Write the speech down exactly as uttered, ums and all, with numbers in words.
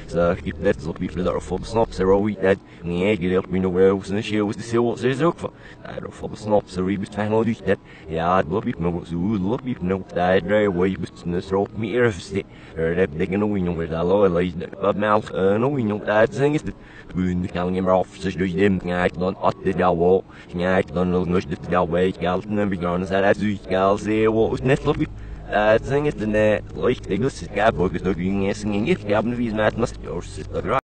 Zeg, ik net zo wie dat voor de snap, zo wie dat nee, die leert me nog wel eens een show is de zil, ze is ook van. Daar voor de snap, zo wie best wel durch dat. Ja, dat loop ik nog zo, loop ik nog daar, daar waar je best een stroop meer verste. Er heb ik nog niet meer dat al lees dat melk, nog niet dat zingen is. Toen kan je maar af, dus durch dem kijk dan at dit jou wel. Kijk dan nog nog dit jou weet, geld en we gaan ze uit uit geld ze wel net loop ik. Het zingen is de net, ligt ik dus ik heb ook nog geen eens geen ik heb nu wie met must yours.